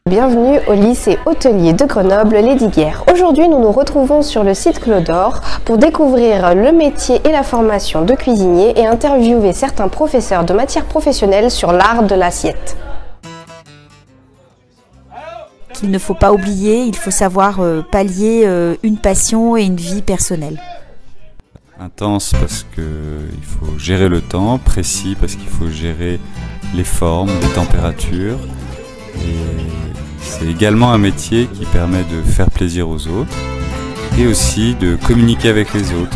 Bienvenue au lycée hôtelier de Grenoble Lesdiguières. Aujourd'hui, nous nous retrouvons sur le site Clodor pour découvrir le métier et la formation de cuisinier et interviewer certains professeurs de matières professionnelles sur l'art de l'assiette. Qu'il ne faut pas oublier, il faut savoir pallier une passion et une vie personnelle. Intense parce qu'il faut gérer le temps, précis parce qu'il faut gérer les formes, les températures. Et c'est également un métier qui permet de faire plaisir aux autres et aussi de communiquer avec les autres.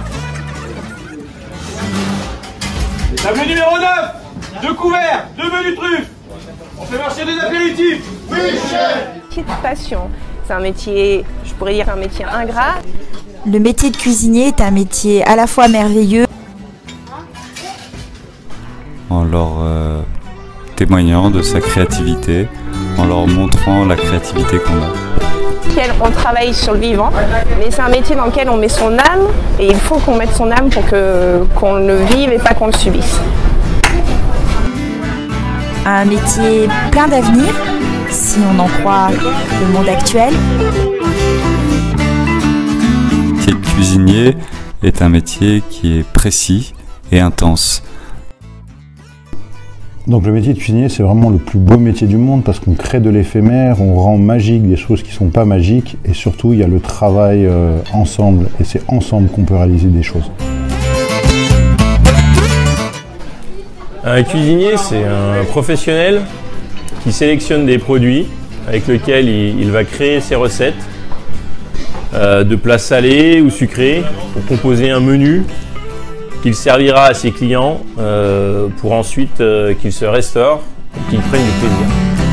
Table numéro 9, 2 couverts, 2 menus truffes. On fait marcher des apéritifs. Oui, chef. Métier de passion, c'est un métier, je pourrais dire un métier ingrat. Le métier de cuisinier est un métier à la fois merveilleux. En leur témoignant de sa créativité, en leur montrant la créativité qu'on a. On travaille sur le vivant, mais c'est un métier dans lequel on met son âme et il faut qu'on mette son âme pour qu'on le vive et pas qu'on le subisse. Un métier plein d'avenir, si on en croit le monde actuel. Le métier de cuisinier est un métier qui est précis et intense. Donc le métier de cuisinier, c'est vraiment le plus beau métier du monde parce qu'on crée de l'éphémère, on rend magique des choses qui ne sont pas magiques et surtout il y a le travail ensemble et c'est ensemble qu'on peut réaliser des choses. Un cuisinier, c'est un professionnel qui sélectionne des produits avec lesquels il va créer ses recettes de plats salés ou sucrés pour composer un menu qu'il servira à ses clients pour ensuite qu'ils se restaurent et qu'ils prennent du plaisir.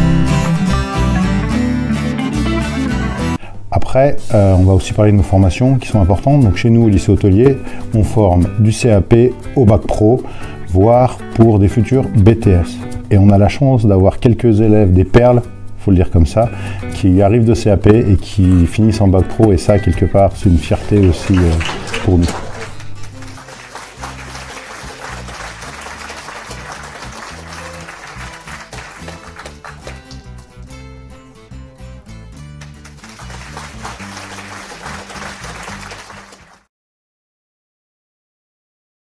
Après, on va aussi parler de nos formations qui sont importantes. Donc chez nous, au lycée hôtelier, on forme du CAP au bac pro, voire pour des futurs BTS. Et on a la chance d'avoir quelques élèves, des perles, il faut le dire comme ça, qui arrivent de CAP et qui finissent en bac pro. Et ça, quelque part, c'est une fierté aussi pour nous.